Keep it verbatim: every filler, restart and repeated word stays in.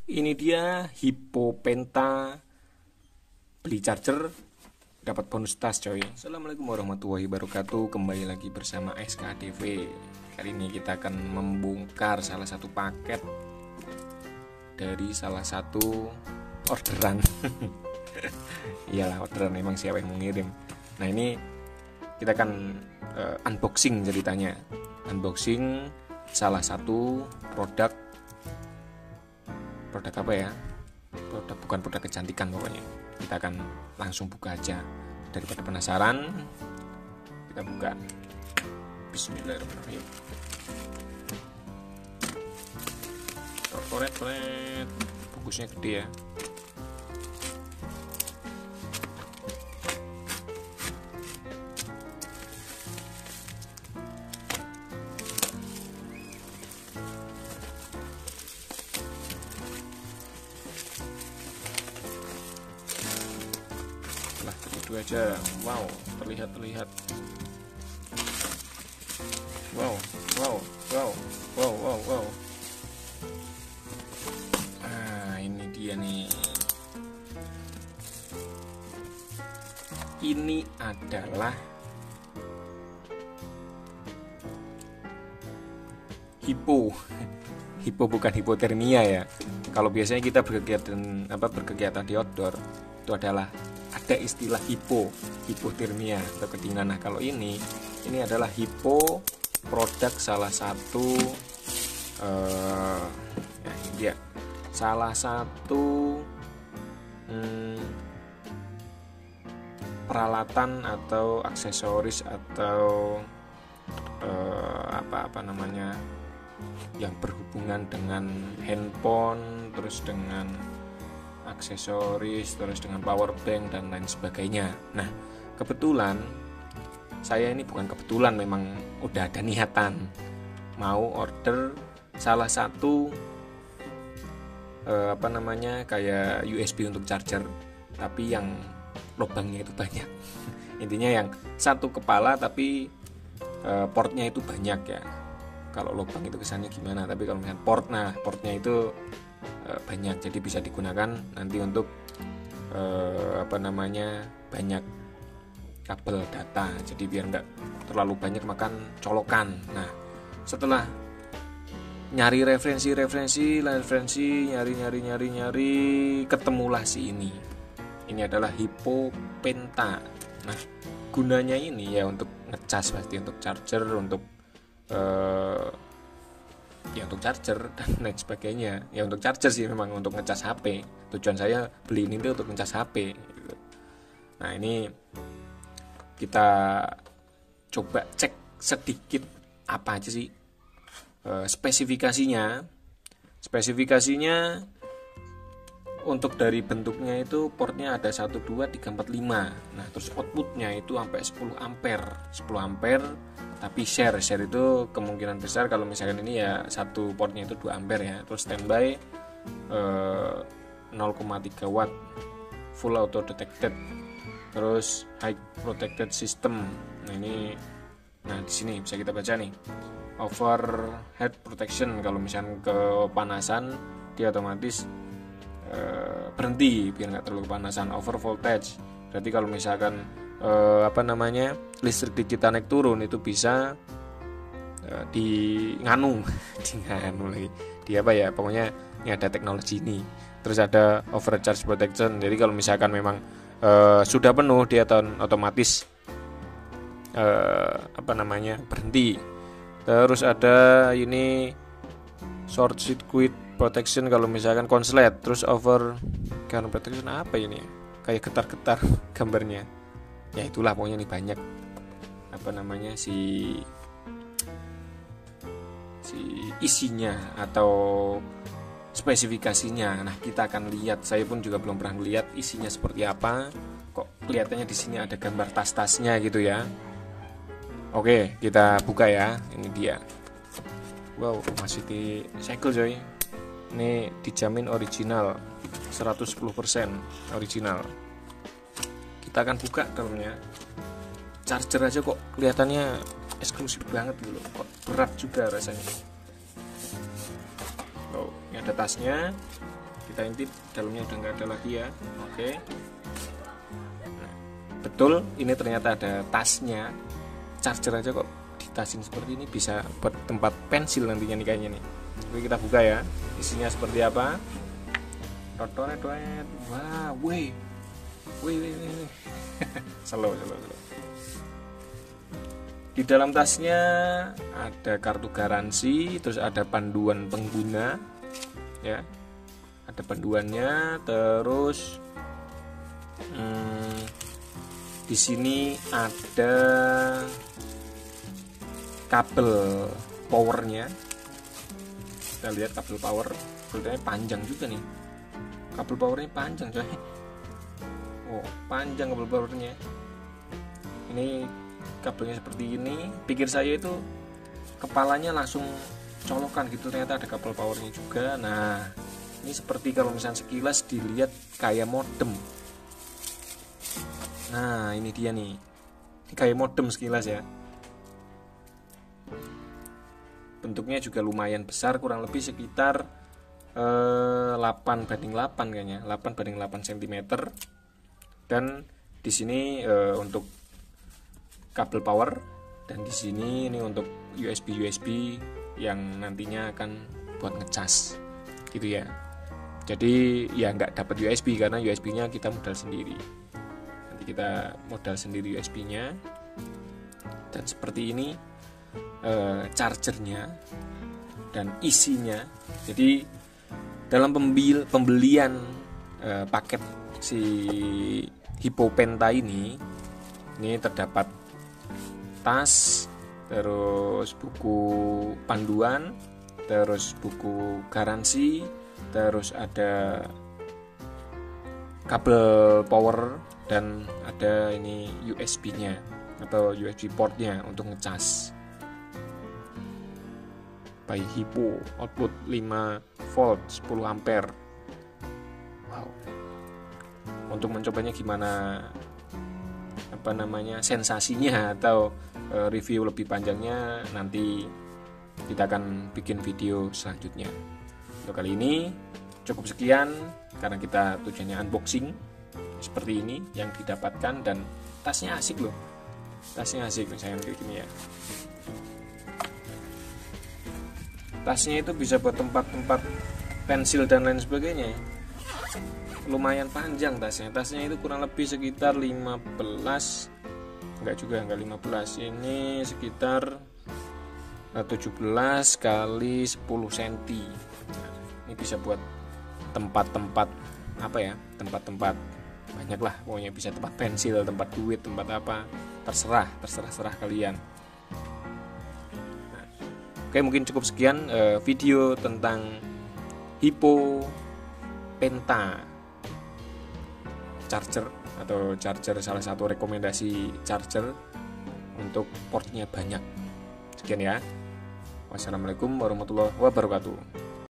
Ini dia Hippo Penta, beli charger dapat bonus tas coy. Assalamualaikum warahmatullahi wabarakatuh. Kembali lagi bersama S K D V. Kali ini kita akan membongkar salah satu paket dari salah satu orderan. Iyalah orderan, emang siapa yang mengirim. Nah ini kita akan uh, unboxing ceritanya. Unboxing salah satu produk produk apa ya? Produk bukan produk kecantikan pokoknya. Kita akan langsung buka aja. Daripada penasaran, kita buka. Bismillahirrahmanirrahim. Koret-koret, bungkusnya gede ya. Lah begitu aja. Wow, terlihat terlihat. Wow, wow, wow, wow, wow, wow. Ah, ini dia nih. Ini adalah Hippo. Hippo bukan hipotermia ya. Kalau biasanya kita berkegiatan apa berkegiatan di outdoor itu adalah ada istilah hipo, hipotermia atau kedinginan. Nah, kalau ini ini adalah Hippo, produk salah satu uh, ya ini dia. Salah satu hmm, peralatan atau aksesoris atau uh, apa apa namanya yang berhubungan dengan handphone, terus dengan aksesoris, terus dengan power bank dan lain sebagainya. Nah, kebetulan saya ini bukan kebetulan, memang udah ada niatan mau order salah satu eh, apa namanya kayak U S B untuk charger, tapi yang lubangnya itu banyak. Intinya yang satu kepala tapi eh, portnya itu banyak ya. Kalau lubang itu kesannya gimana, tapi kalau misalnya port, nah portnya itu e, banyak, jadi bisa digunakan nanti untuk e, apa namanya banyak kabel data, jadi biar nggak terlalu banyak makan colokan. Nah, setelah nyari referensi-referensi, referensi, nyari-nyari nyari-nyari, ketemulah si ini. Ini adalah Hippo Penta. Nah, gunanya ini ya untuk ngecas, pasti untuk charger, untuk Uh, ya untuk charger dan lain sebagainya. Ya untuk charger sih, memang untuk ngecas H P. Tujuan saya beli ini tuh untuk ngecas H P gitu. Nah ini kita coba cek sedikit apa aja sih uh, spesifikasinya. Spesifikasinya untuk dari bentuknya itu portnya ada satu, dua, tiga, empat, lima. Nah terus outputnya itu sampai sepuluh ampere sepuluh ampere, tapi share share itu kemungkinan besar kalau misalkan ini ya satu portnya itu dua ampere ya. Terus standby eh, nol koma tiga watt, full auto detected, terus high protected system. Nah ini, nah di sini bisa kita baca nih, overhead protection. Kalau misalkan kepanasan dia otomatis eh, berhenti biar nggak terlalu kepanasan. Over voltage, berarti kalau misalkan eh, apa namanya listrik di kita naik turun itu bisa uh, di nganu di nganu lagi di apa ya, pokoknya ini ada teknologi ini. Terus ada overcharge protection, jadi kalau misalkan memang uh, sudah penuh dia otomatis uh, apa namanya berhenti. Terus ada ini short circuit protection kalau misalkan konslet. Terus over current protection apa ini, kayak getar-getar gambarnya ya, itulah pokoknya ini banyak apa namanya si si isinya atau spesifikasinya. Nah kita akan lihat, saya pun juga belum pernah lihat isinya seperti apa. Kok kelihatannya di sini ada gambar tas-tasnya gitu ya. Oke, kita buka ya. Ini dia. Wow, masih di segel coy. Ini dijamin original, seratus sepuluh persen original. Kita akan buka dalamnya. Charger aja kok kelihatannya eksklusif banget gitu loh. Kok berat juga rasanya. Oh, ini ada tasnya. kita intip, dalamnya udah nggak ada lagi ya. Oke. Nah, betul, ini ternyata ada tasnya. Charger aja kok ditasin seperti ini, bisa buat tempat pensil nantinya nih kayaknya nih. Oke, kita buka ya, isinya seperti apa. Totoret, wah, wih, wih, wih, wih. Slow, slow, slow. Di dalam tasnya ada kartu garansi, terus ada panduan pengguna, ya, ada panduannya, terus hmm, di sini ada kabel powernya. Kita lihat kabel power, kabelnya panjang juga nih. Kabel powernya panjang coy. Oh, panjang kabel powernya. Ini kabelnya seperti ini. Pikir saya itu kepalanya langsung colokan gitu, ternyata ada kabel powernya juga. Nah, ini seperti kalau misalnya sekilas dilihat kayak modem. Nah, ini dia nih. Ini kayak modem sekilas ya. Bentuknya juga lumayan besar, kurang lebih sekitar eh, delapan banding delapan kayaknya, delapan banding delapan sentimeter. Dan di sini eh, untuk kabel power, dan di sini ini untuk U S B U S B yang nantinya akan buat ngecas gitu ya. Jadi ya nggak dapat U S B karena U S B-nya kita modal sendiri. Nanti kita modal sendiri U S B-nya. Dan seperti ini eh, chargernya dan isinya. Jadi dalam pembil, pembelian eh, paket si Hippopenta ini, ini terdapat tas, terus buku panduan, terus buku garansi, terus ada kabel power, dan ada ini U S B-nya atau U S B port-nya untuk ngecas. By Hippo, output lima volt sepuluh ampere. Wow. Untuk mencobanya gimana, apa namanya, sensasinya atau e, review lebih panjangnya, nanti kita akan bikin video selanjutnya. Untuk kali ini cukup sekian, karena kita tujuannya unboxing seperti ini yang didapatkan. Dan tasnya asik loh, tasnya asik misalnya kayak gini ya. Tasnya itu bisa buat tempat-tempat pensil dan lain sebagainya. Lumayan panjang tasnya. Tasnya itu kurang lebih sekitar lima belas, enggak juga, enggak lima belas. Ini sekitar tujuh belas kali sepuluh sentimeter. Ini bisa buat tempat-tempat apa ya? Tempat-tempat banyak lah. Pokoknya bisa tempat pensil, tempat duit, tempat apa. Terserah, terserah-serah kalian. Oke, mungkin cukup sekian uh, video tentang Hippopenta charger, atau charger salah satu rekomendasi charger untuk portnya banyak. Sekian ya. Wassalamualaikum warahmatullahi wabarakatuh.